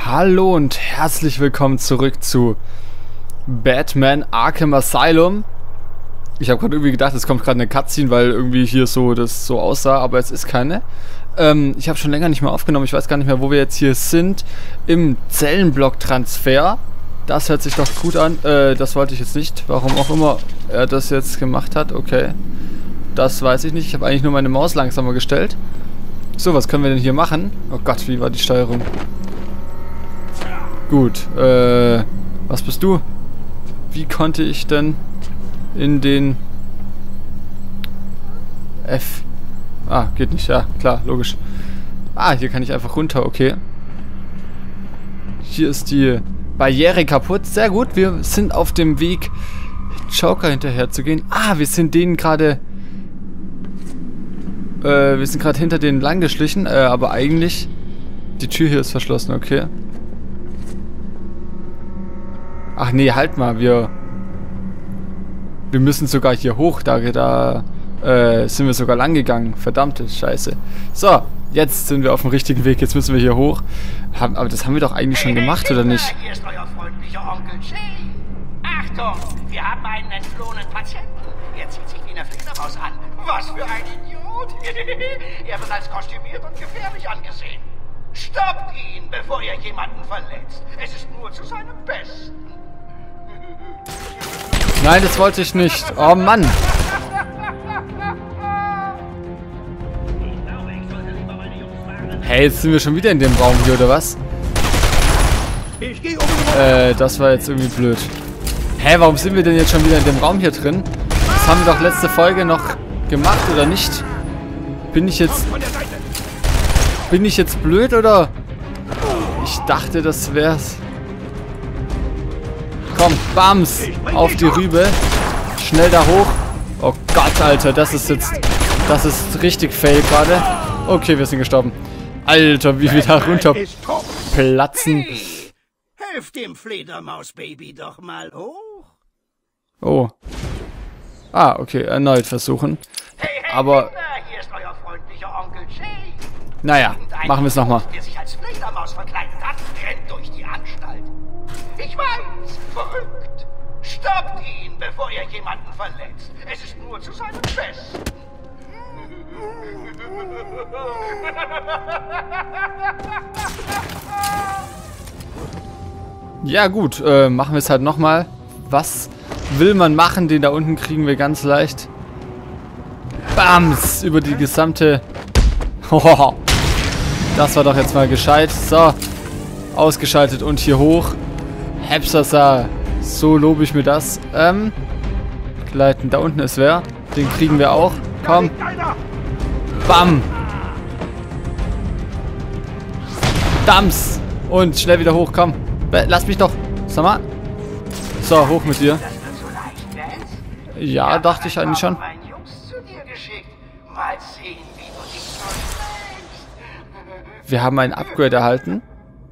Hallo und herzlich willkommen zurück zu Batman Arkham Asylum. Ich habe gerade irgendwie gedacht, es kommt gerade eine Cutscene, weil irgendwie hier so das so aussah, aber es ist keine. Ich habe schon länger nicht mehr aufgenommen, ich weiß gar nicht mehr, wo wir jetzt hier sind. Im Zellenblock-Transfer. Das hört sich doch gut an. Das wollte ich jetzt nicht, warum auch immer er das jetzt gemacht hat. Okay, das weiß ich nicht. Ich habe eigentlich nur meine Maus langsamer gestellt. So, was können wir denn hier machen? Oh Gott, wie war die Steuerung? Gut, was bist du? Wie konnte ich denn in den F... Ah, geht nicht, ja, klar, logisch. Ah, hier kann ich einfach runter, okay. Hier ist die Barriere kaputt, sehr gut. Wir sind auf dem Weg, Joker hinterher zu gehen. Ah, wir sind denen gerade... wir sind gerade hinter denen lang geschlichen, aber eigentlich... Die Tür hier ist verschlossen, okay. Ach nee, halt mal, wir müssen sogar hier hoch, da sind wir sogar lang gegangen. Verdammte Scheiße. So, jetzt sind wir auf dem richtigen Weg, jetzt müssen wir hier hoch. Aber das haben wir doch eigentlich schon gemacht, oder nicht? Hier ist euer freundlicher Onkel Jay. Achtung, wir haben einen entflohenen Patienten. Er zieht sich wie eine Fledermaus an. Was für ein Idiot. Er wird als kostümiert und gefährlich angesehen. Stoppt ihn, bevor ihr jemanden verletzt. Es ist nur zu seinem Besten. Nein, das wollte ich nicht. Oh Mann. Hey, jetzt sind wir schon wieder in dem Raum hier, oder was? Das war jetzt irgendwie blöd. Hä, warum sind wir denn jetzt schon wieder in dem Raum hier drin? Das haben wir doch letzte Folge noch gemacht, oder nicht? Bin ich jetzt blöd, oder? Ich dachte, das wär's. Komm, bams, auf die Rübe. Schnell da hoch. Oh Gott, Alter, das ist richtig fail gerade. Okay, wir sind gestorben. Alter, wie wir da runter platzen. Helft dem Fledermaus-Baby doch mal hoch. Oh. Ah, okay, erneut versuchen. Aber, Hier ist euer freundlicher Onkel Jay. naja, machen wir es nochmal. Der sich als Fledermaus verkleidet hat, rennt durch die Anstalt. Ich weiß, verrückt. Stoppt ihn, bevor ihr jemanden verletzt. Es ist nur zu seinem Besten. Ja gut, machen wir es halt nochmal. Was will man machen? Den da unten kriegen wir ganz leicht. Bams! Über die gesamte... Hohoho. Das war doch jetzt mal gescheit. So. Ausgeschaltet und hier hoch. Hepsasa. So lobe ich mir das. Gleiten. Da unten ist wer. Den kriegen wir auch. Komm. Bam. Dams. Und schnell wieder hoch. Komm. Lass mich doch. Sag mal. So, hoch mit dir. Ja, dachte ich eigentlich schon. Wir haben ein Upgrade erhalten.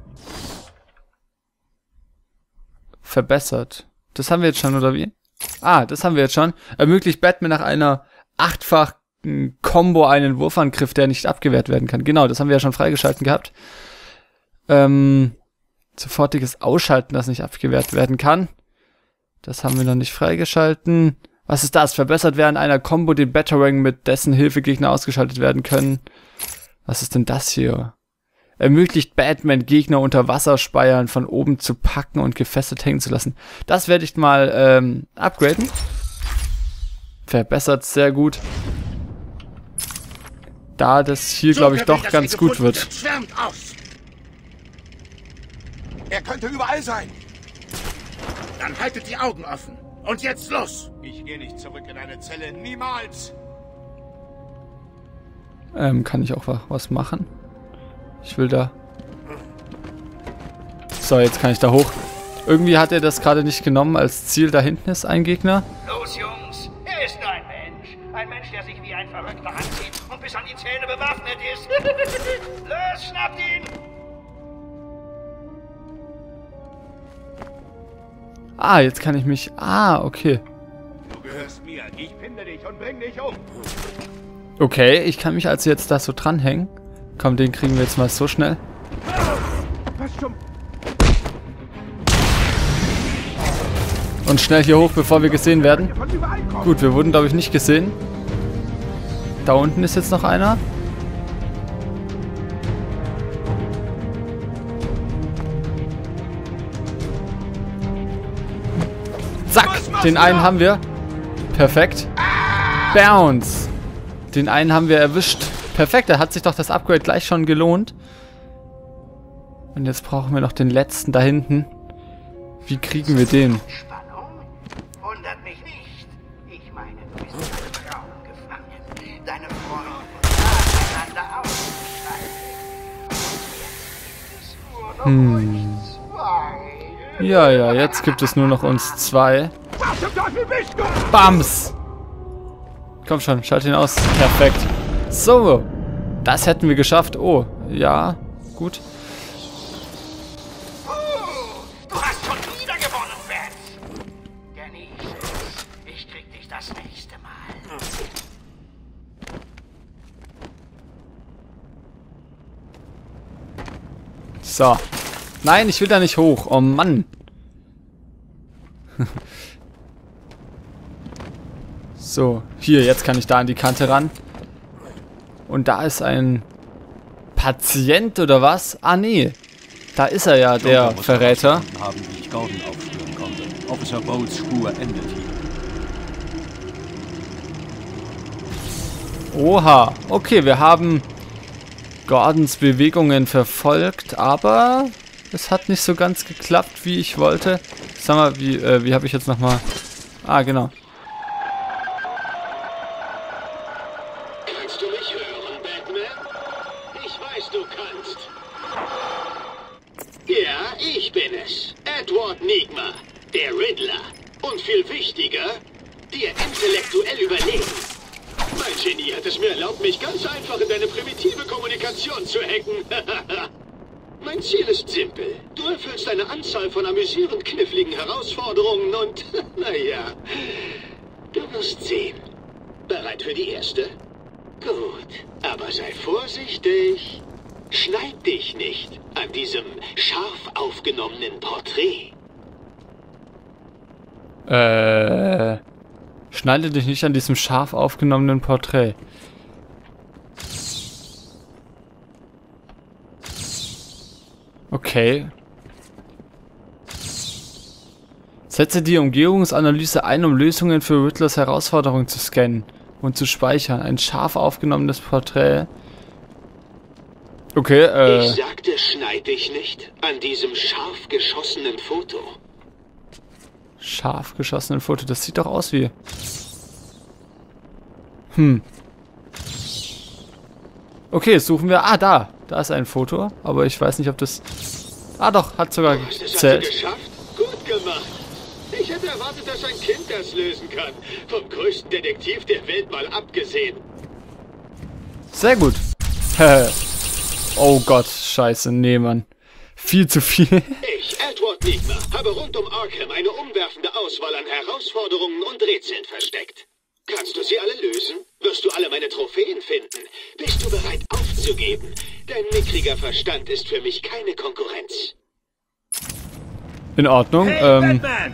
Verbessert. Das haben wir jetzt schon, oder wie? Ah, das haben wir jetzt schon. Ermöglicht Batman nach einer 8-fachen Combo einen Wurfangriff, der nicht abgewehrt werden kann. Genau, das haben wir ja schon freigeschalten gehabt. Sofortiges Ausschalten, das nicht abgewehrt werden kann. Das haben wir noch nicht freigeschalten. Was ist das? Verbessert während einer Combo den Batarang, mit dessen Hilfe Gegner ausgeschaltet werden können. Was ist denn das hier? Ermöglicht Batman, Gegner unter Wasserspeiern von oben zu packen und gefesselt hängen zu lassen. Das werde ich mal upgraden. Verbessert sehr gut. Da das hier, glaube ich, doch ganz gut wird. Er könnte überall sein. Dann haltet die Augen offen. Und jetzt los. Ich gehe nicht zurück in eine Zelle. Niemals. Kann ich auch was machen? Ich will da... So, jetzt kann ich da hoch. Irgendwie hat er das gerade nicht genommen als Ziel. Da hinten ist ein Gegner. Los, Jungs. Er ist nur ein Mensch. Ein Mensch, der sich wie ein Verrückter anzieht und bis an die Zähne bewaffnet ist. Los, schnappt ihn. Ah, jetzt kann ich mich... Ah, okay. Du gehörst mir. Ich finde dich und bring dich um. Okay, ich kann mich also jetzt da so dranhängen. Komm, den kriegen wir jetzt mal so schnell. Was zum... Und schnell hier hoch, bevor wir gesehen werden. Gut, wir wurden, glaube ich, nicht gesehen. Da unten ist jetzt noch einer. Zack, den einen haben wir. Perfekt. Bounce. Den einen haben wir erwischt. Perfekt, da hat sich doch das Upgrade gleich schon gelohnt. Und jetzt brauchen wir noch den letzten da hinten. Wie kriegen wir den? Spannung? Wundert mich nicht. Ich meine, du bist in einem Traum gefangen. Deine Freunde nacheinander ausgeschaltet. Und jetzt gibt es nur noch euch zwei. Ja, jetzt gibt es nur noch uns zwei. Bams! Komm schon, schalt ihn aus. Perfekt. So, das hätten wir geschafft. Oh, ja, gut. Du hast schon wieder gewonnen, Beth. Genieße es. Ich krieg dich das nächste Mal. So. Nein, ich will da nicht hoch. Oh Mann. So, hier, jetzt kann ich da an die Kante ran. Und da ist ein Patient oder was? Ah, nee. Da ist er ja, der Verräter. Haben, wie ich Gordon aufspüren konnte. Officer Bowles Spur endet hier. Oha. Okay, wir haben Gordons Bewegungen verfolgt, aber es hat nicht so ganz geklappt, wie ich wollte. Sag mal, wie habe ich jetzt nochmal... Ah, genau. Kannst du mich hören, Batman? Ich weiß, du kannst. Ja, ich bin es. Edward Nygma, der Riddler. Und viel wichtiger, dir intellektuell überlegen. Mein Genie hat es mir erlaubt, mich ganz einfach in deine primitive Kommunikation zu hacken. Mein Ziel ist simpel. Du erfüllst eine Anzahl von amüsierend kniffligen Herausforderungen und, naja, du wirst sehen. Bereit für die erste? Gut, aber sei vorsichtig. Schneid dich nicht an diesem scharf aufgenommenen Porträt. Schneide dich nicht an diesem scharf aufgenommenen Porträt. Okay. Setze die Umgebungsanalyse ein, um Lösungen für Riddlers Herausforderung zu scannen und zu speichern. Ein scharf aufgenommenes Porträt. Okay, Ich sagte, schneid dich nicht an diesem scharf geschossenen Foto. Scharf geschossenen Foto. Das sieht doch aus wie... Okay, suchen wir... Ah, da. Da ist ein Foto. Aber ich weiß nicht, ob das... Ah, doch. Hat sogar Das hast du gezählt. geschafft? Gut gemacht. Ich hätte erwartet, dass ein Kind das lösen kann. Vom größten Detektiv der Welt mal abgesehen. Sehr gut. Oh Gott. Scheiße. Nee, Mann. Viel zu viel. Ich, Edward Nygma, habe rund um Arkham eine umwerfende Auswahl an Herausforderungen und Rätseln versteckt. Kannst du sie alle lösen? Wirst du alle meine Trophäen finden? Bist du bereit aufzugeben? Dein mickriger Verstand ist für mich keine Konkurrenz. In Ordnung. Batman!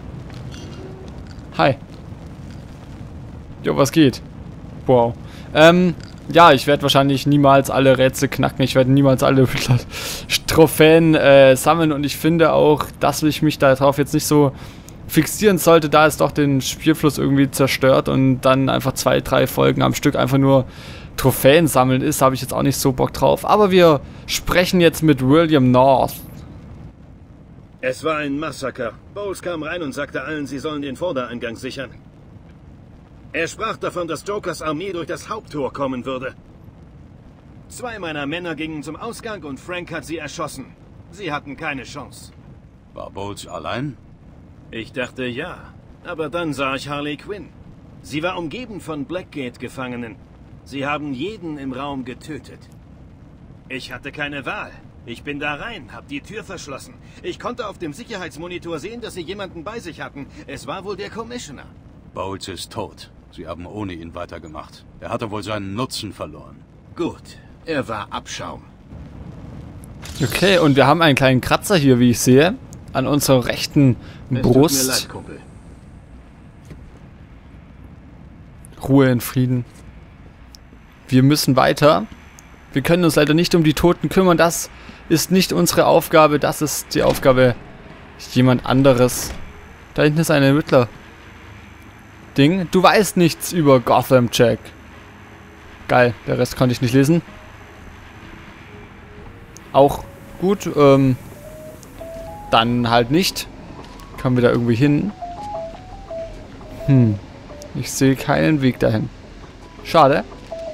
Hi. Jo, was geht? Wow. Ja, ich werde wahrscheinlich niemals alle Rätsel knacken. Ich werde niemals alle Trophäen sammeln. Und ich finde auch, dass ich mich darauf jetzt nicht so fixieren sollte, da es doch den Spielfluss irgendwie zerstört und dann einfach 2, 3 Folgen am Stück einfach nur Trophäen sammeln ist, habe ich jetzt auch nicht so Bock drauf. Aber wir sprechen jetzt mit William North. Es war ein Massaker. Bowles kam rein und sagte allen, sie sollen den Vordereingang sichern. Er sprach davon, dass Jokers Armee durch das Haupttor kommen würde. 2 meiner Männer gingen zum Ausgang und Frank hat sie erschossen. Sie hatten keine Chance. War Bowles allein? Ich dachte ja, aber dann sah ich Harley Quinn. Sie war umgeben von Blackgate-Gefangenen. Sie haben jeden im Raum getötet. Ich hatte keine Wahl. Ich bin da rein, hab die Tür verschlossen. Ich konnte auf dem Sicherheitsmonitor sehen, dass sie jemanden bei sich hatten. Es war wohl der Commissioner. Bowles ist tot. Sie haben ohne ihn weitergemacht. Er hatte wohl seinen Nutzen verloren. Gut, er war Abschaum. Okay, und wir haben einen kleinen Kratzer hier, wie ich sehe. an unserer rechten Es tut Brust. mir leid, Kumpel. Ruhe in Frieden. Wir müssen weiter. Wir können uns leider nicht um die Toten kümmern. Das ist nicht unsere Aufgabe. Das ist die Aufgabe jemand anderes. Da hinten ist ein Ermittler-Ding. Du weißt nichts über Gotham, Jack. Geil, der Rest konnte ich nicht lesen. Auch gut, dann halt nicht. Kommen wir da irgendwie hin? Ich sehe keinen Weg dahin. Schade.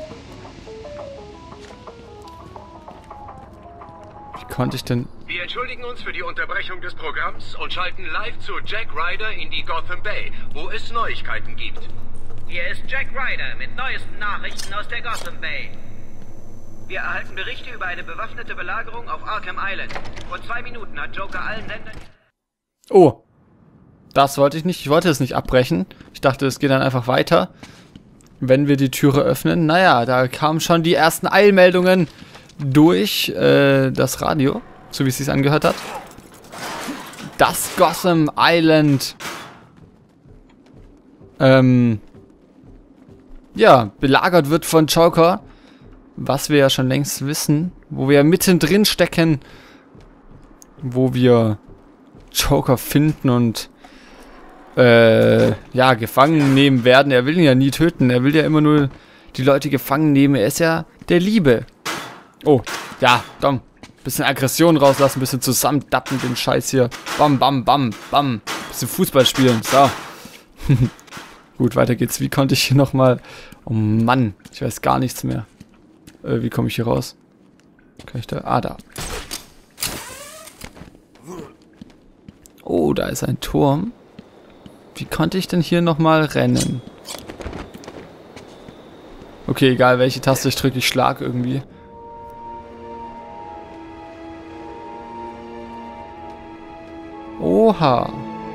Wie konnte ich denn... Wir entschuldigen uns für die Unterbrechung des Programms und schalten live zu Jack Ryder in die Gotham Bay, wo es Neuigkeiten gibt. Hier ist Jack Ryder mit neuesten Nachrichten aus der Gotham Bay. Wir erhalten Berichte über eine bewaffnete Belagerung auf Arkham Island. Vor 2 Minuten hat Joker allen Ländern... Oh. Das wollte ich nicht. Ich wollte es nicht abbrechen. Ich dachte, es geht dann einfach weiter, wenn wir die Türe öffnen. Naja, da kamen schon die ersten Eilmeldungen durch das Radio, so wie es sich angehört hat. Das Gotham Island ja, belagert wird von Joker. Was wir ja schon längst wissen. Wo wir mittendrin stecken. Wo wir Joker finden und ja, gefangen nehmen werden. Er will ihn ja nie töten. Er will ja immer nur die Leute gefangen nehmen. Er ist ja der Liebe. Oh, ja, komm. Bisschen Aggression rauslassen, bisschen zusammendappen den Scheiß hier. Bam, bam, bam, bam. Bisschen Fußball spielen. So. Gut, weiter geht's. Wie konnte ich hier nochmal... Oh Mann, ich weiß gar nichts mehr. Wie komme ich hier raus? Kann ich da... Ah, da. Oh, da ist ein Turm. Wie konnte ich denn hier nochmal rennen? Okay, egal welche Taste ich drücke, ich schlag irgendwie. Oha.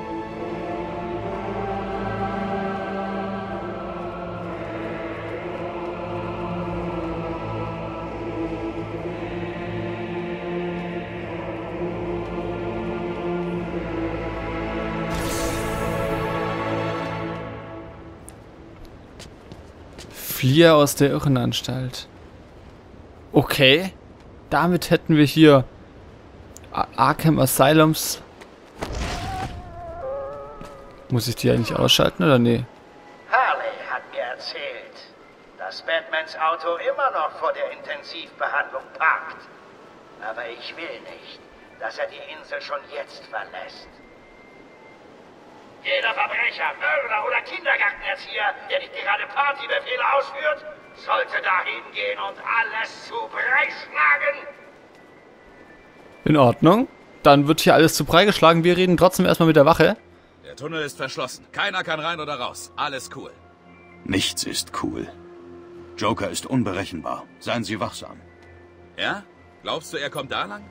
Fliehe aus der Irrenanstalt. Okay. Damit hätten wir hier Arkham Asylums. Muss ich die eigentlich ausschalten oder nee? Harley hat mir erzählt, dass Batmans Auto immer noch vor der Intensivbehandlung parkt. Aber ich will nicht, dass er die Insel schon jetzt verlässt. Jeder Verbrecher, Mörder oder Kindergartenerzieher, der nicht gerade Partybefehle ausführt, sollte dahin gehen und alles zu Brei schlagen. In Ordnung. Dann wird hier alles zu Brei geschlagen. Wir reden trotzdem erstmal mit der Wache. Der Tunnel ist verschlossen. Keiner kann rein oder raus. Alles cool. Nichts ist cool. Joker ist unberechenbar. Seien Sie wachsam. Ja? Glaubst du, er kommt da lang?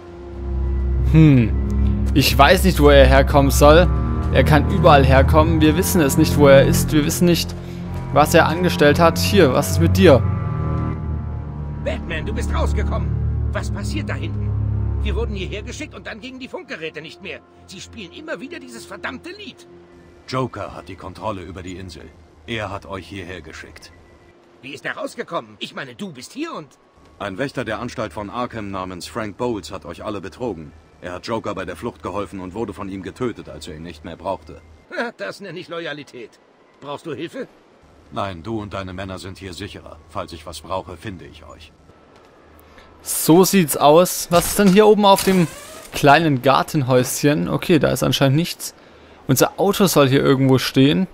Ich weiß nicht, wo er herkommen soll. Er kann überall herkommen. Wir wissen es nicht, wo er ist. Wir wissen nicht, was er angestellt hat. Hier, was ist mit dir? Batman, du bist rausgekommen. Was passiert da hinten? Wir wurden hierher geschickt und dann gingen die Funkgeräte nicht mehr. Sie spielen immer wieder dieses verdammte Lied. Joker hat die Kontrolle über die Insel. Er hat euch hierher geschickt. Wie ist er rausgekommen? Ich meine, du bist hier und... Ein Wächter der Anstalt von Arkham namens Frank Bowles hat euch alle betrogen. Er hat Joker bei der Flucht geholfen und wurde von ihm getötet, als er ihn nicht mehr brauchte. Das nenne ich Loyalität. Brauchst du Hilfe? Nein, du und deine Männer sind hier sicherer. Falls ich was brauche, finde ich euch. So sieht's aus. Was ist denn hier oben auf dem kleinen Gartenhäuschen? Okay, da ist anscheinend nichts. Unser Auto soll hier irgendwo stehen.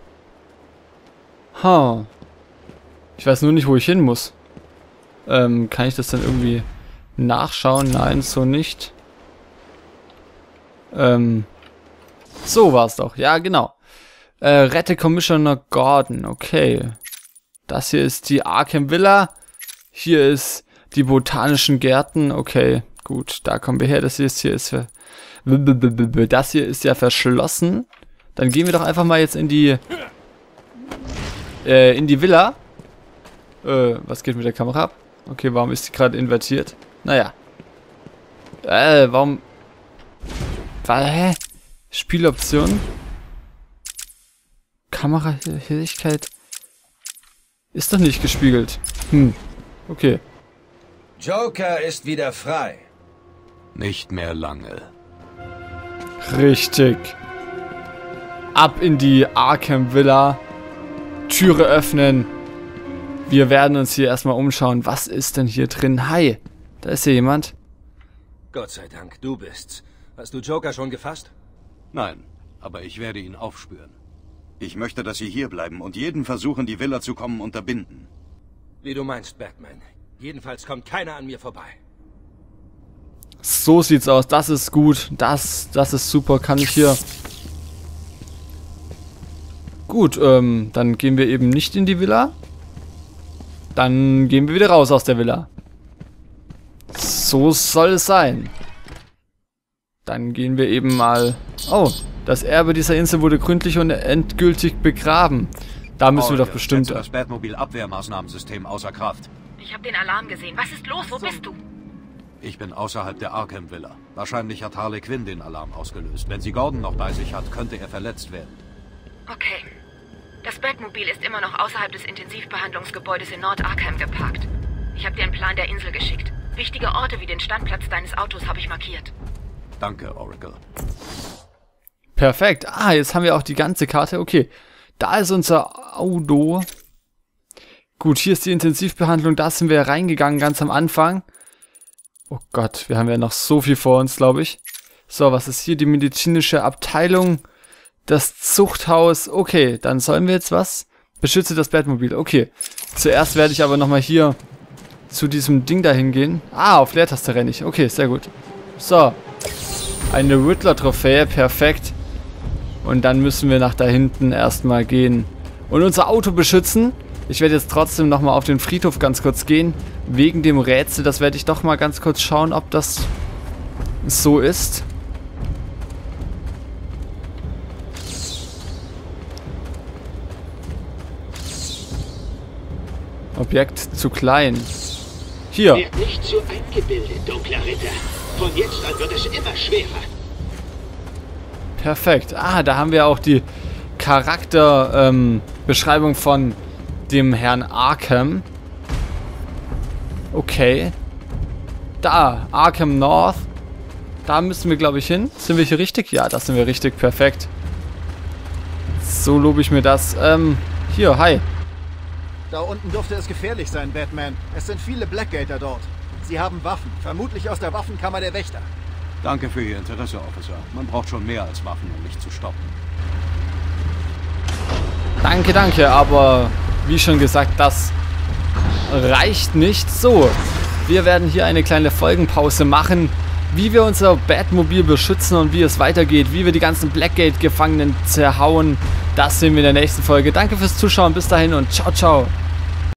Ich weiß nur nicht, wo ich hin muss. Kann ich das dann irgendwie nachschauen? Nein, so nicht. So war's doch. Ja, genau. Rette Commissioner Gordon. Okay. Das hier ist die Arkham Villa. Hier ist die Botanischen Gärten. Okay, gut. Da kommen wir her. Das hier ist das hier ist ja verschlossen. Dann gehen wir doch einfach mal jetzt in die Villa. Was geht mit der Kamera ab? Okay, warum ist die gerade invertiert? Naja. Warum Hä? Spieloption. Kamerahelligkeit. Ist doch nicht gespiegelt. Okay. Joker ist wieder frei. Nicht mehr lange. Richtig. Ab in die Arkham Villa. Türe öffnen. Wir werden uns hier erstmal umschauen. Was ist denn hier drin? Hi. Da ist hier jemand. Gott sei Dank, du bist's. Hast du Joker schon gefasst? Nein, aber ich werde ihn aufspüren. Ich möchte, dass Sie hier bleiben und jeden Versuch, in die Villa zu kommen, unterbinden. Wie du meinst, Batman. Jedenfalls kommt keiner an mir vorbei. So sieht's aus. Das ist gut. Das ist super. Kann ich hier... Gut, dann gehen wir eben nicht in die Villa. Dann gehen wir wieder raus aus der Villa. So soll es sein. Dann gehen wir eben mal... Oh, das Erbe dieser Insel wurde gründlich und endgültig begraben. Da müssen wir doch bestimmt... Setze das Batmobil-Abwehrmaßnahmensystem außer Kraft. Ich habe den Alarm gesehen. Was ist los? Wo bist du? Ich bin außerhalb der Arkham Villa. Wahrscheinlich hat Harley Quinn den Alarm ausgelöst. Wenn sie Gordon noch bei sich hat, könnte er verletzt werden. Okay. Das Batmobil ist immer noch außerhalb des Intensivbehandlungsgebäudes in Nord-Arkham geparkt. Ich habe dir einen Plan der Insel geschickt. Wichtige Orte wie den Standplatz deines Autos habe ich markiert. Danke, Oracle. Perfekt. Ah, jetzt haben wir auch die ganze Karte. Okay, da ist unser Auto. Gut, hier ist die Intensivbehandlung. Da sind wir reingegangen ganz am Anfang. Oh Gott, wir haben ja noch so viel vor uns, glaube ich. So, was ist hier? Die medizinische Abteilung. Das Zuchthaus. Okay, dann sollen wir jetzt was? Beschütze das Batmobil. Okay. Zuerst werde ich aber nochmal hier zu diesem Ding dahin gehen. Ah, auf Leertaste renne ich. Okay, sehr gut. So. Eine Riddler-Trophäe. Perfekt. Und dann müssen wir nach da hinten erstmal gehen. Und unser Auto beschützen. Ich werde jetzt trotzdem nochmal auf den Friedhof ganz kurz gehen. Wegen dem Rätsel. Das werde ich doch mal ganz kurz schauen, ob das so ist. Objekt zu klein. Hier. Werd nicht so eingebildet, dunkler Ritter. Von jetzt an wird es immer schwerer. Perfekt. Ah, da haben wir auch die Charakterbeschreibung von dem Herrn Arkham. Okay. Da, Arkham North. Da müssen wir, glaube ich, hin. Sind wir hier richtig? Ja, da sind wir richtig. Perfekt. So lobe ich mir das. Hier, hi. Da unten dürfte es gefährlich sein, Batman. Es sind viele Blackgater dort. Sie haben Waffen, vermutlich aus der Waffenkammer der Wächter. Danke für Ihr Interesse, Officer. Man braucht schon mehr als Waffen, um mich zu stoppen. Danke, danke, aber wie schon gesagt, das reicht nicht. So, wir werden hier eine kleine Folgenpause machen, wie wir unser Batmobil beschützen und wie es weitergeht, wie wir die ganzen Blackgate-Gefangenen zerhauen. Das sehen wir in der nächsten Folge. Danke fürs Zuschauen, bis dahin und ciao, ciao.